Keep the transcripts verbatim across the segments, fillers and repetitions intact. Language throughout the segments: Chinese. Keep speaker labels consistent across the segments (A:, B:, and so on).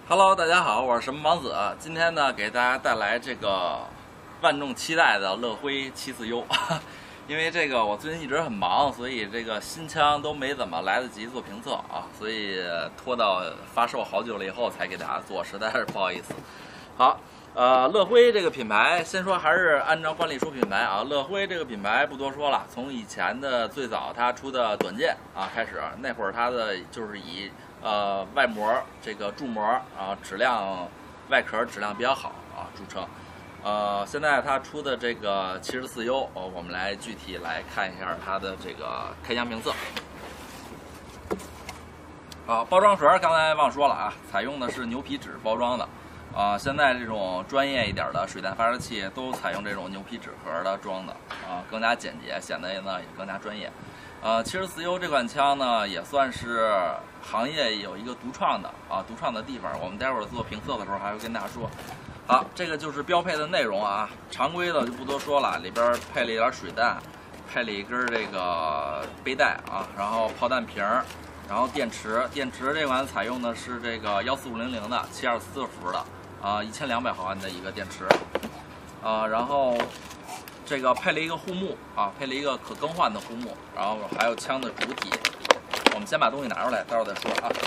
A: Hello， 大家好，我是什么王子。今天呢，给大家带来这个万众期待的乐辉七四 U。因为这个我最近一直很忙，所以这个新枪都没怎么来得及做评测啊，所以拖到发售好久了以后才给大家做，实在是不好意思。好，呃，乐辉这个品牌，先说还是按照惯例说品牌啊。乐辉这个品牌不多说了，从以前的最早它出的短剑啊开始，那会儿它的就是以呃外膜这个铸膜啊质量外壳质量比较好啊著称。呃，现在它出的这个七十四 U， 哦，我们来具体来看一下它的这个开箱评测。好，包装盒刚才忘说了啊，采用的是牛皮纸包装的。啊、呃，现在这种专业一点的水弹发射器都采用这种牛皮纸盒的装的啊、呃，更加简洁，显得呢也更加专业。呃，七十四 U 这款枪呢，也算是行业有一个独创的啊，独创的地方。我们待会儿做评测的时候还会跟大家说。好，这个就是标配的内容啊，常规的就不多说了，里边配了一点水弹，配了一根这个背带啊，然后炮弹瓶，然后电池，电池这款采用的是这个一四五零零的七二四伏的啊，一千两百毫安的一个电池，啊，然后这个配了一个护木啊，配了一个可更换的护木，然后还有枪的主体，我们先把东西拿出来，待会儿再说啊。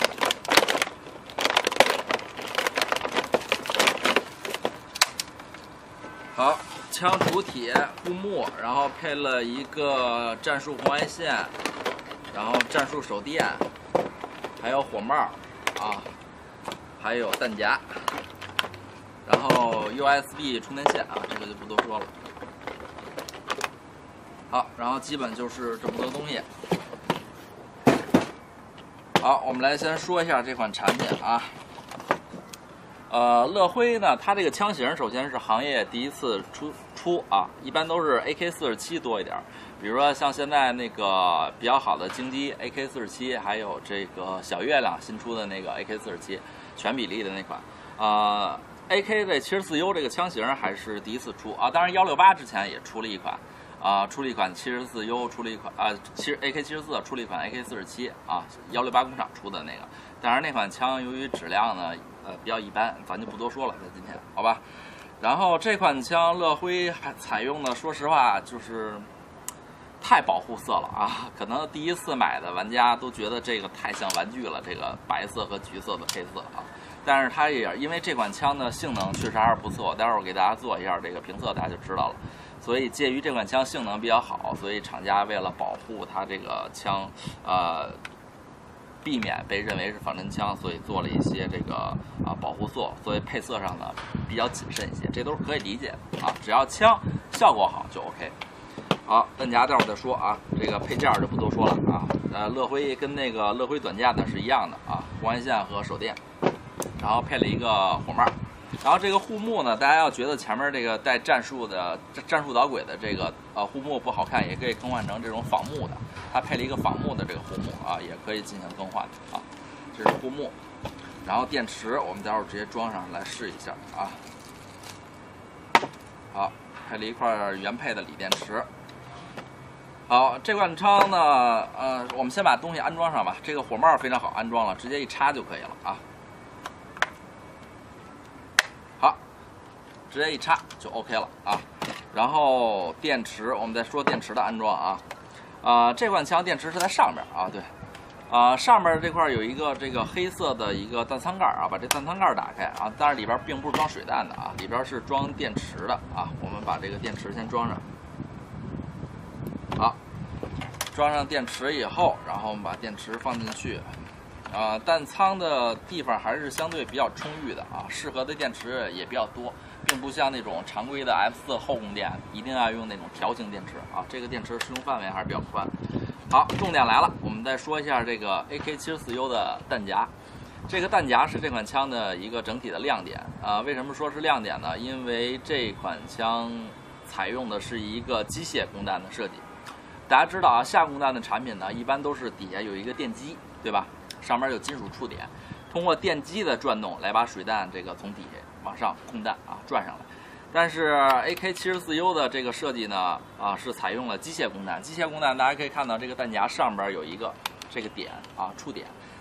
A: 好，枪主体、护木，然后配了一个战术红外线，然后战术手电，还有火帽啊，还有弹夹，然后 U S B 充电线啊，这个就不多说了。好，然后基本就是这么多东西。好，我们来先说一下这款产品啊。呃，乐辉呢，它这个枪型首先是行业第一次出出啊，一般都是 A K 四十七多一点，比如说像现在那个比较好的精机 A K 四十七，还有这个小月亮新出的那个 A K 四十七全比例的那款，呃 ，A K 这七十四 U 这个枪型还是第一次出啊，当然一六八之前也出了一款。啊、呃，出了一款七十四 U， 出了一款啊，其实 A K 七十四出了一款 A K 四十七啊，一六八工厂出的那个，但是那款枪由于质量呢，呃，比较一般，咱就不多说了，在今天，好吧。然后这款枪乐辉还采用的，说实话就是太保护色了啊，可能第一次买的玩家都觉得这个太像玩具了，这个白色和橘色的配色啊。但是它也因为这款枪的性能确实还是不错，待会儿我给大家做一下这个评测，大家就知道了。所以介于这款枪性能比较好，所以厂家为了保护它这个枪，呃，避免被认为是仿真枪，所以做了一些这个啊、呃、保护色，所以配色上呢比较谨慎一些，这都是可以理解的啊。只要枪效果好就 OK。好，弹夹待会儿再说啊，这个配件就不多说了啊。呃，乐辉跟那个乐辉短剑呢是一样的啊，红外线和手电，然后配了一个火帽。然后这个护木呢，大家要觉得前面这个带战术的战术导轨的这个呃护木不好看，也可以更换成这种仿木的。它配了一个仿木的这个护木啊，也可以进行更换的啊。这是护木，然后电池我们待会儿直接装上来试一下啊。好，配了一块原配的锂电池。好，这款枪呢，呃，我们先把东西安装上吧。这个火帽非常好安装了，直接一插就可以了啊。直接一插就 OK 了啊，然后电池，我们再说电池的安装啊，啊、呃，这款枪电池是在上面啊，对，啊、呃，上面这块有一个这个黑色的一个弹仓盖啊，把这弹仓盖打开啊，但是里边并不是装水弹的啊，里边是装电池的啊，我们把这个电池先装上，好，装上电池以后，然后我们把电池放进去。啊、呃，弹仓的地方还是相对比较充裕的啊，适合的电池也比较多，并不像那种常规的 F 四后供电，一定要用那种条形电池啊。这个电池适用范围还是比较宽。好，重点来了，我们再说一下这个 A K 七十四 U 的弹夹。这个弹夹是这款枪的一个整体的亮点啊。为什么说是亮点呢？因为这款枪采用的是一个机械供弹的设计。大家知道啊，下供弹的产品呢，一般都是底下有一个电机，对吧？上面有金属触点，通过电机的转动来把水弹这个从底下往上供弹啊转上来。但是 A K 七十四 U 的这个设计呢，啊是采用了机械供弹。机械供弹大家可以看到这个弹夹上边有一个这个点啊触点，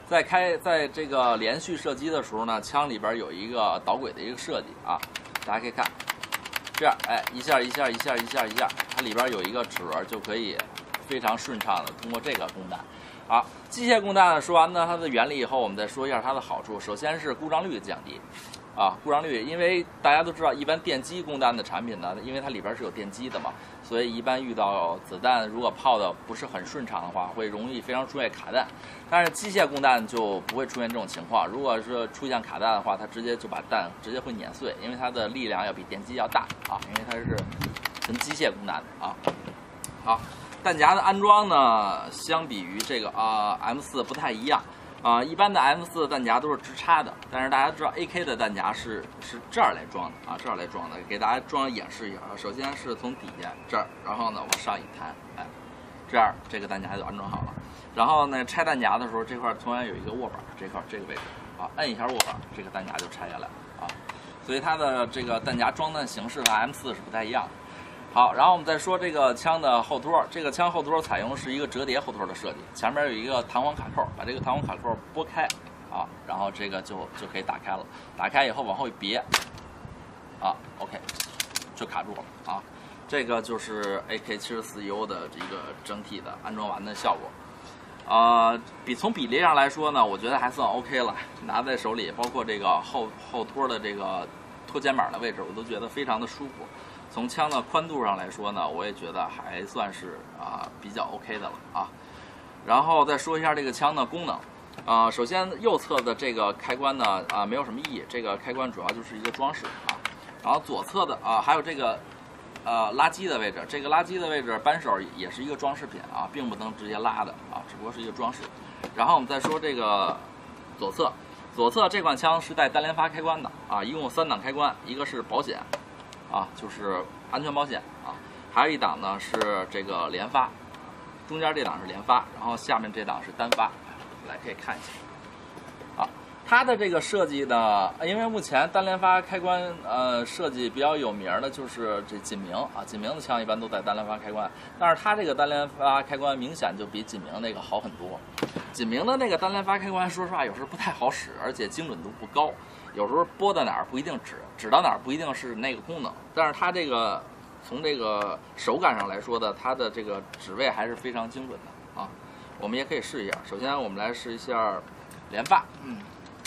A: 在开在这个连续射击的时候呢，枪里边有一个导轨的一个设计啊，大家可以看，这样哎一下一下一下一下一下，它里边有一个齿轮就可以非常顺畅的通过这个供弹。好，机械供弹说完呢它的原理以后，我们再说一下它的好处。首先是故障率降低。啊，故障率，因为大家都知道，一般电机供弹的产品呢，因为它里边是有电机的嘛，所以一般遇到子弹如果炮的不是很顺畅的话，会容易非常出现卡弹。但是机械供弹就不会出现这种情况，如果是出现卡弹的话，它直接就把弹直接会碾碎，因为它的力量要比电机要大啊，因为它是纯机械供弹的啊。好，弹夹的安装呢，相比于这个啊 M 四不太一样。啊、呃，一般的 M 四 的弹夹都是直插的，但是大家知道 A K 的弹夹是是这样来装的啊，这样来装的，给大家装演示一下啊。首先是从底下这儿，然后呢往上一弹，哎，这样这个弹夹就安装好了。然后呢拆弹夹的时候，这块同样有一个握把，这块这个位置啊，摁一下握把，这个弹夹就拆下来啊。所以它的这个弹夹装弹形式和 M 四 是不太一样的。好，然后我们再说这个枪的后托，这个枪后托采用是一个折叠后托的设计，前面有一个弹簧卡扣，把这个弹簧卡扣拨开啊，然后这个就就可以打开了，打开以后往后一别，啊 ，OK， 就卡住了啊。这个就是 A K 七十四 U 的一个整体的安装完的效果。呃，比从比例上来说呢，我觉得还算 OK 了，拿在手里，包括这个后后托的这个托肩膀的位置，我都觉得非常的舒服。从枪的宽度上来说呢，我也觉得还算是啊、呃、比较 OK 的了啊。然后再说一下这个枪的功能，啊、呃，首先右侧的这个开关呢啊、呃、没有什么意义，这个开关主要就是一个装饰啊。然后左侧的啊、呃、还有这个呃拉机的位置，这个拉机的位置扳手也是一个装饰品啊，并不能直接拉的啊，只不过是一个装饰。然后我们再说这个左侧，左侧这款枪是带单连发开关的啊，一共有三档开关，一个是保险。啊，就是安全保险啊，还有一档呢是这个连发，中间这档是连发，然后下面这档是单发，来可以看一下。啊，它的这个设计呢，因为目前单连发开关呃设计比较有名的就是这锦明啊，锦明的枪一般都带单连发开关，但是它这个单连发开关明显就比锦明那个好很多。锦明的那个单连发开关，说实话有时候不太好使，而且精准度不高。有时候拨到哪儿不一定指，指到哪儿不一定是那个功能，但是它这个从这个手感上来说的，它的这个指位还是非常精准的啊。我们也可以试一下，首先我们来试一下连发，嗯，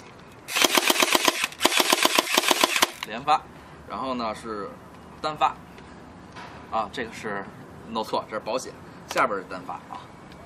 A: 连发，然后呢是单发，啊，这个是弄错，这是保险，下边是单发啊。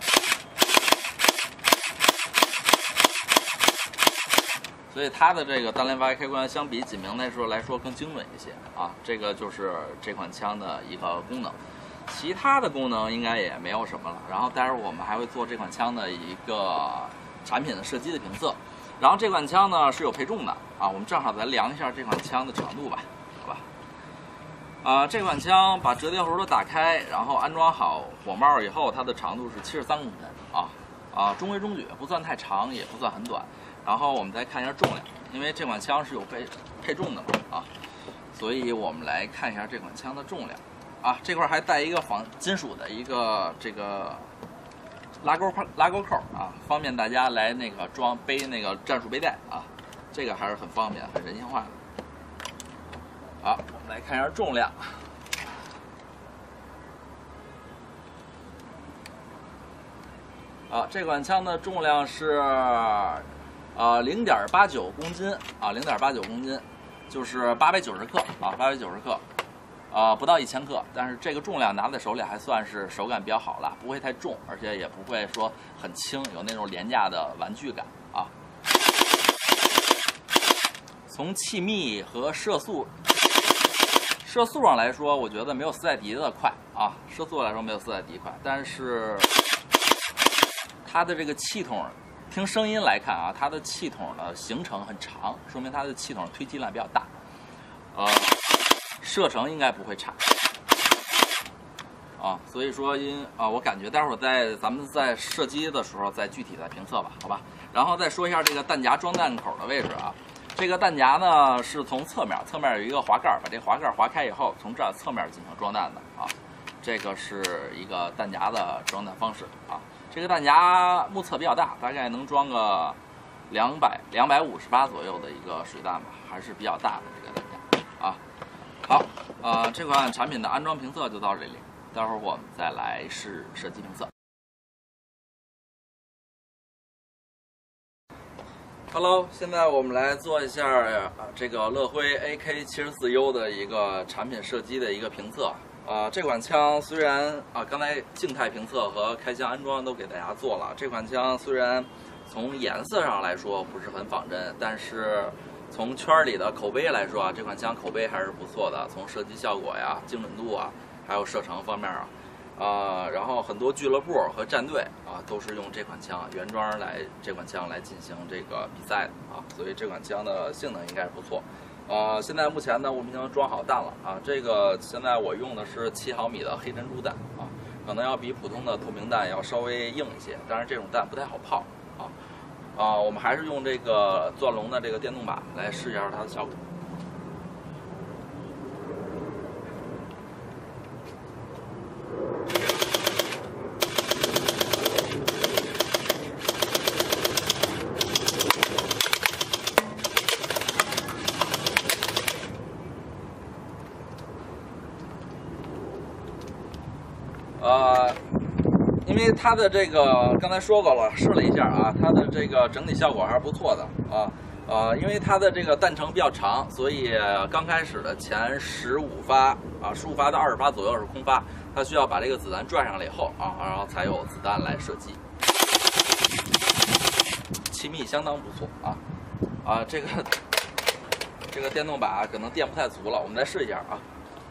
A: 所以它的这个单连发开关相比锦明来说来说更精准一些啊，这个就是这款枪的一个功能，其他的功能应该也没有什么了。然后待会儿我们还会做这款枪的一个产品的射击的评测，然后这款枪呢是有配重的啊，我们正好来量一下这款枪的长度吧，好吧？啊，这款枪把折叠盒都打开，然后安装好火帽以后，它的长度是七十三公分啊啊，中规中矩，不算太长，也不算很短。然后我们再看一下重量，因为这款枪是有配配重的嘛啊，所以我们来看一下这款枪的重量啊，这块还带一个仿金属的一个这个拉钩拉钩扣啊，方便大家来那个装背那个战术背带啊，这个还是很方便很人性化的。好，我们来看一下重量。啊，这款枪的重量是。呃，零点八九公斤啊，零点八九公斤，就是八百九十克啊，八百九十克，呃，不到一千克，但是这个重量拿在手里还算是手感比较好了，不会太重，而且也不会说很轻，有那种廉价的玩具感啊。从气密和射速，射速上来说，我觉得没有斯泰迪的快啊，射速来说没有斯泰迪快，但是它的这个气筒。听声音来看啊，它的气筒的行程很长，说明它的气筒推进量比较大，呃，射程应该不会差啊。所以说因啊，我感觉待会儿在咱们在射击的时候再具体的评测吧，好吧。然后再说一下这个弹夹装弹口的位置啊，这个弹夹呢是从侧面，侧面有一个滑盖，把这滑盖滑开以后，从这侧面进行装弹的啊。这个是一个弹夹的装弹方式啊。 这个弹夹目测比较大，大概能装个两百两百五十八左右的一个水弹吧，还是比较大的这个弹夹啊。好，呃，这款产品的安装评测就到这里，待会儿我们再来试射击评测。Hello， 现在我们来做一下呃这个乐辉 A K 七十四 U 的一个产品射击的一个评测。啊、呃，这款枪虽然啊、呃，刚才静态评测和开箱安装都给大家做了。这款枪虽然从颜色上来说不是很仿真，但是从圈里的口碑来说啊，这款枪口碑还是不错的。从射击效果呀、精准度啊，还有射程方面啊。呃，然后很多俱乐部和战队啊，都是用这款枪原装来这款枪来进行这个比赛的啊，所以这款枪的性能应该是不错。呃，现在目前呢，我们已经装好弹了啊，这个现在我用的是七毫米的黑珍珠弹啊，可能要比普通的透明弹要稍微硬一些，但是这种弹不太好炮啊。啊，我们还是用这个钻龙的这个电动靶来试一下它的效果。呃，因为它的这个刚才说过了，试了一下啊，它的这个整体效果还是不错的啊。呃，因为它的这个弹程比较长，所以刚开始的前十五发啊，十五发到二十发左右是空发，它需要把这个子弹转上来以后啊，然后才有子弹来射击。气密相当不错啊啊，这个这个电动靶可能电不太足了，我们再试一下啊。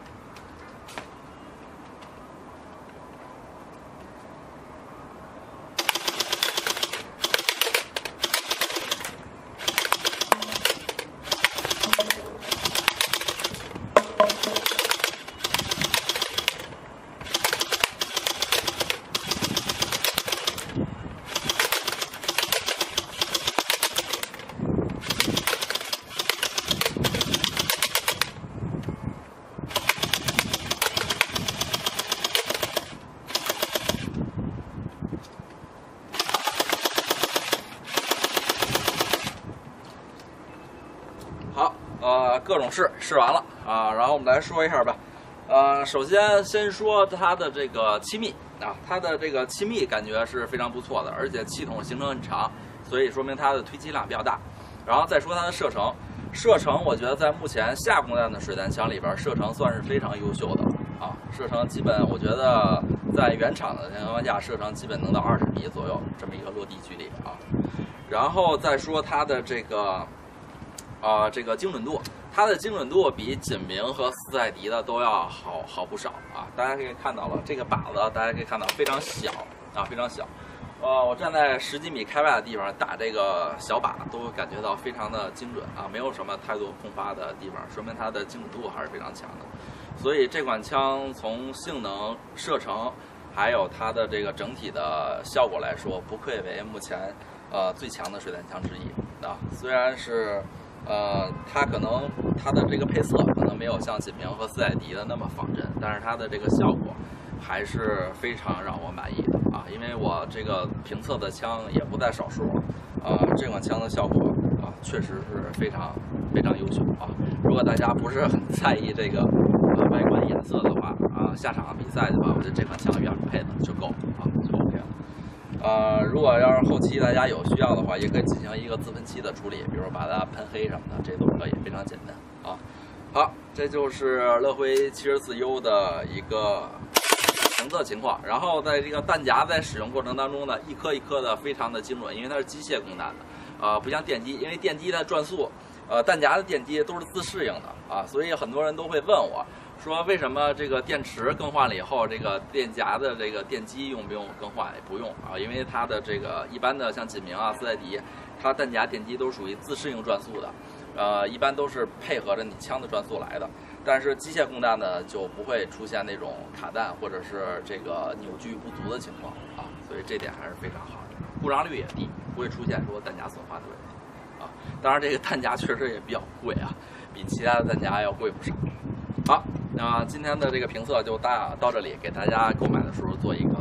A: 好，呃，各种试试完了啊，然后我们来说一下吧。呃，首先先说它的这个气密啊，它的这个气密感觉是非常不错的，而且气筒行程很长，所以说明它的推击量比较大。然后再说它的射程，射程我觉得在目前下弓弹的水弹枪里边，射程算是非常优秀的了啊。射程基本我觉得在原厂的情况下，射程基本能到二十米左右这么一个落地距离啊。然后再说它的这个。啊、呃，这个精准度，它的精准度比锦明和斯赛迪的都要好好不少啊！大家可以看到了，这个靶子大家可以看到非常小啊，非常小。呃，我站在十几米开外的地方打这个小靶，都会感觉到非常的精准啊，没有什么太多空发的地方，说明它的精准度还是非常强的。所以这款枪从性能、射程，还有它的这个整体的效果来说，不愧为目前呃最强的水弹枪之一啊！虽然是。呃，它可能它的这个配色可能没有像锦明和斯凯迪的那么仿真，但是它的这个效果还是非常让我满意的啊！因为我这个评测的枪也不在少数，啊，这款枪的效果啊确实是非常非常优秀啊！如果大家不是很在意这个呃外观颜色的话啊，下场比赛的话，我觉得这款枪原配的就够了啊，就 OK 了。呃，如果要是后期大家有需要的话，也可以进行一个自喷漆的处理，比如把它喷黑什么的，这都是可以，非常简单啊。好，这就是乐辉七十四 U 的一个评测情况。然后在这个弹夹在使用过程当中呢，一颗一颗的非常的精准，因为它是机械供弹的，呃，不像电机，因为电机的转速，呃，弹夹的电机都是自适应的啊，所以很多人都会问我。说为什么这个电池更换了以后，这个电夹的这个电机用不用更换？也不用啊，因为它的这个一般的像锦明啊、斯凯迪，它弹夹电机都属于自适应转速的，呃，一般都是配合着你枪的转速来的。但是机械供弹呢，就不会出现那种卡弹或者是这个扭矩不足的情况啊，所以这点还是非常好的，故障率也低，不会出现说弹夹损坏的问题啊。当然，这个弹夹确实也比较贵啊，比其他的弹夹要贵不少。好，那今天的这个评测就到到这里，给大家购买的时候做一个